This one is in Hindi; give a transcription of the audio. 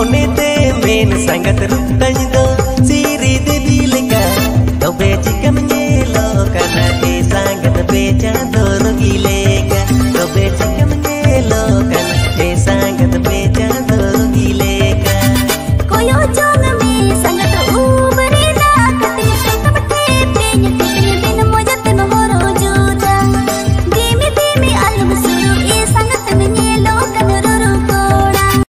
मोने ते मेन संगत रुकताई दो सीरी देवी लेका तबे चिकन ये लो कना